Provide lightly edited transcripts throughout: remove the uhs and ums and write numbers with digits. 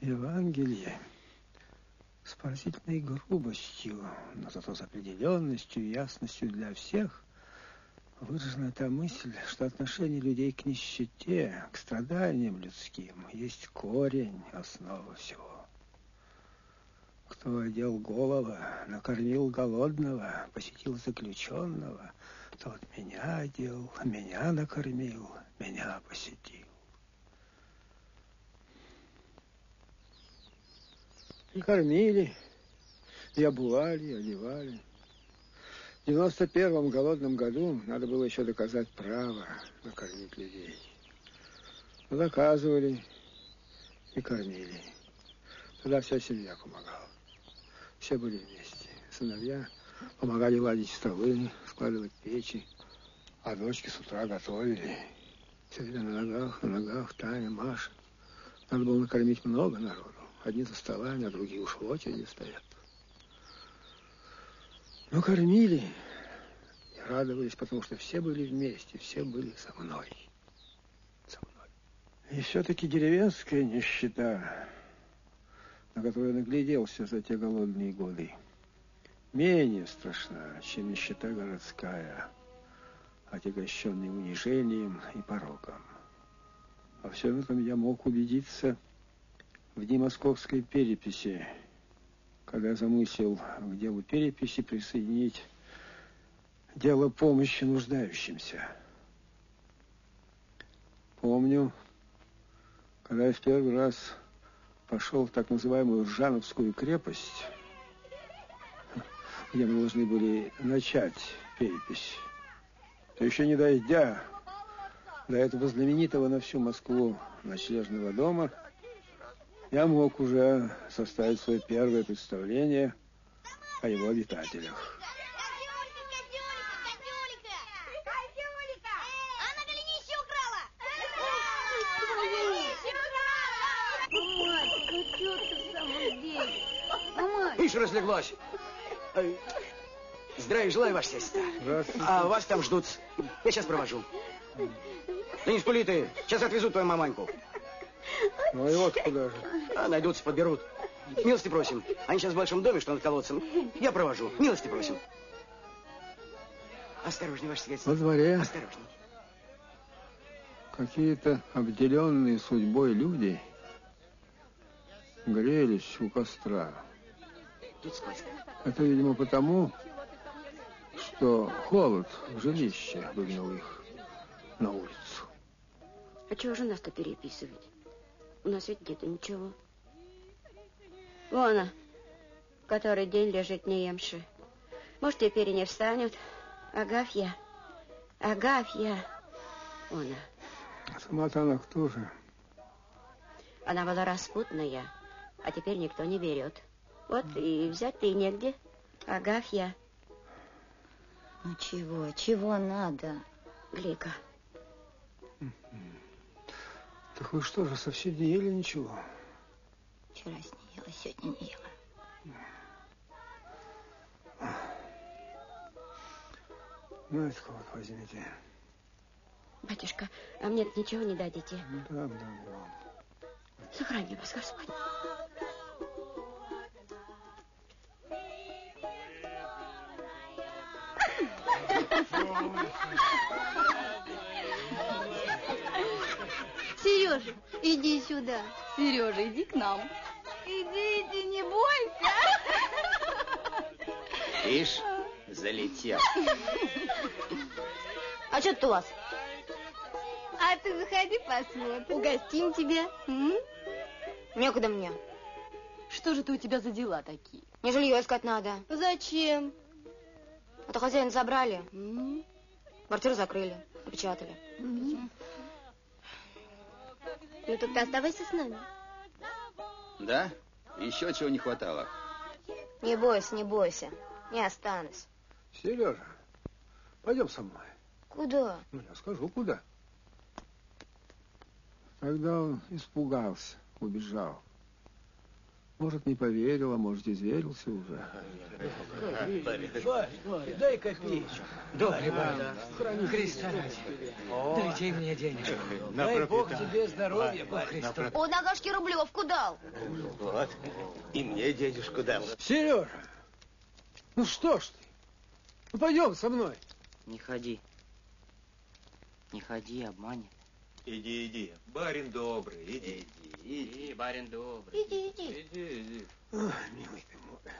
Евангелие с поразительной грубостью, но зато с определенностью и ясностью для всех выражена та мысль, что отношение людей к нищете, к страданиям людским есть корень, основа всего. Кто одел голого, накормил голодного, посетил заключенного, тот меня одел, меня накормил, меня посетил. И кормили, и обували, и одевали. В 91-м голодном году надо было еще доказать право накормить людей. Доказывали и кормили. Тогда вся семья помогала. Все были вместе. Сыновья помогали ладить столы, складывать печи, а дочки с утра готовили. Все время на ногах, Таня, Маша. Надо было накормить много народу. Одни за столами, а другие уж в очереди стоят. Но кормили и радовались, потому что все были вместе, все были со мной. Со мной. И все-таки деревенская нищета, на которую я нагляделся за те голодные годы, менее страшна, чем нищета городская, отягощенная унижением и пороком. Во всем этом я мог убедиться в дни московской переписи, когда замыслил к делу переписи присоединить дело помощи нуждающимся. Помню, когда я в первый раз пошел в так называемую Ржановскую крепость, где мы должны были начать перепись, то еще не дойдя до этого знаменитого на всю Москву ночлежного дома, я мог уже составить свое первое представление о его обитателях. Она голенище украла! Мать, ну что ты в самом деле? Мать! Ишь, разлеглась. Здравия желаю, ваша сестра. Здравствуйте. А вас там ждут. Я сейчас провожу. Да не скули ты. Сейчас отвезут твою маманьку. Ну и вот куда же. А найдутся, подберут. Милости просим. Они сейчас в большом доме, что над колодцем. Я провожу. Милости просим. Осторожней, ваше светство. Во дворе Осторожней. какие-то обделенные судьбой люди грелись у костра. Тут скользко. Это, видимо, потому, что холод в жилище выгнал их на улицу. А чего же нас-то переписывать? У нас ведь где-то ничего. Вон она, который день лежит неемши. Может, теперь и не встанет. Агафья. Агафья. Вон она. А сама-то она кто же? Она была распутная, а теперь никто не берет. Вот и взять-то и негде. Агафья. Ну чего надо? Глика. Так вы что же, совсем не ели ничего? Вчера не ела, сегодня не ела. Ну, это вот возьмите. Батюшка, а мне ничего не дадите? Дам. Сохрани вас, Господь. Сережа, иди сюда. Сережа, иди к нам. Иди, не бойся. Ишь, залетел. А что тут у вас? А ты заходи, посмотрим. Угостим тебя. Некуда мне. Что же ты у тебя за дела такие? Мне жилье искать надо. Зачем? А то хозяина забрали. Квартиру закрыли, опечатали. Ну, так ты оставайся с нами. Да? Еще чего не хватало. Не бойся. Не останусь. Сережа, пойдем со мной. Куда? Ну, я скажу, куда. Тогда он испугался, убежал. Может, не поверил, а может, изверился уже. Боря, дай копеечку. Добрый Боря. Храни Христа ради. Дайте мне денежку. Дай Бог тебе здоровья, по Христу. Он Агашке рублевку дал. Вот, и мне денежку дал. Сережа, ну что ж ты? Ну пойдем со мной. Не ходи. Не ходи, обманет. Иди, иди. Барин добрый, иди. Иди, барин добрый. Иди. Ой, милый ты мой.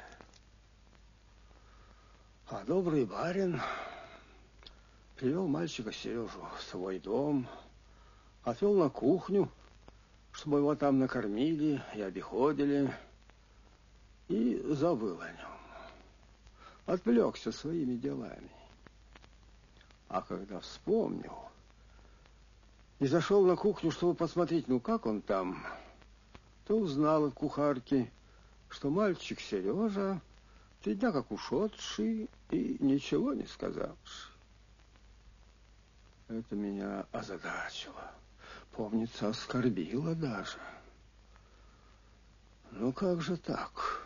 А добрый барин привел мальчика Сережу в свой дом, отвел на кухню, чтобы его там накормили и обиходили, и забыл о нем. Отвлекся своими делами. А когда вспомнил и зашел на кухню, чтобы посмотреть, ну как он там, то узнал от кухарки, что мальчик Сережа 3 дня как ушедший и ничего не сказавший. Это меня озадачило. Помнится, оскорбило даже. Ну как же так?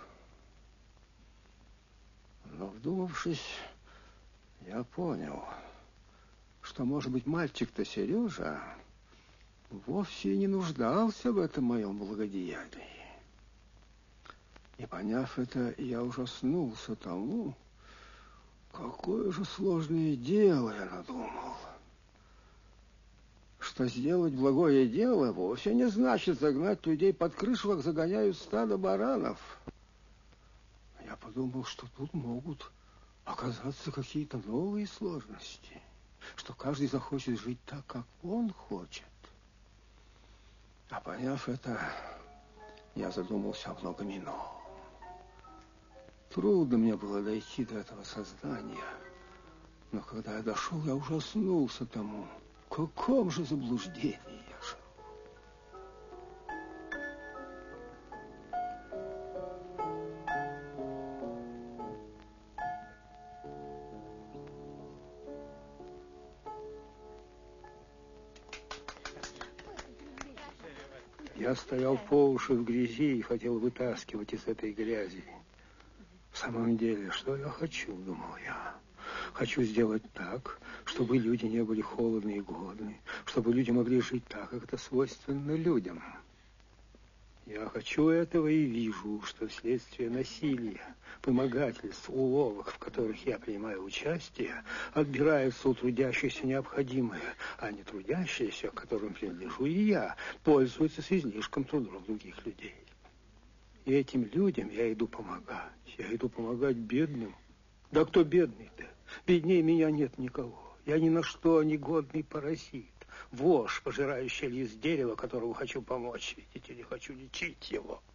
Но, вдумавшись, я понял, что, может быть, мальчик-то Сережа вовсе не нуждался в этом моем благодеянии. И, поняв это, я ужаснулся тому, какое же сложное дело я надумал. Что сделать благое дело вовсе не значит загнать людей под крышу, как загоняют стадо баранов. Я подумал, что тут могут оказаться какие-то новые сложности, что каждый захочет жить так, как он хочет. А поняв это, я задумался о многом ином. Трудно мне было дойти до этого сознания, но когда я дошел, я ужаснулся тому, в каком же заблуждении я жил. Я стоял по уши в грязи и хотел вытаскивать из этой грязи. В самом деле, что я хочу, думал я. Хочу сделать так, чтобы люди не были холодны и голодны, чтобы люди могли жить так, как это свойственно людям. Я хочу этого и вижу, что вследствие насилия, вымогательств, уловок, в которых я принимаю участие, отбирается у трудящихся необходимое, а не трудящиеся, к которым принадлежу и я, пользуются с излишком трудов других людей. И этим людям я иду помогать. Я иду помогать бедным. Да кто бедный-то? Беднее меня нет никого. Я ни на что не годный паразит. Вошь, пожирающий лист дерева, которому хочу помочь. Видите ли, хочу лечить его.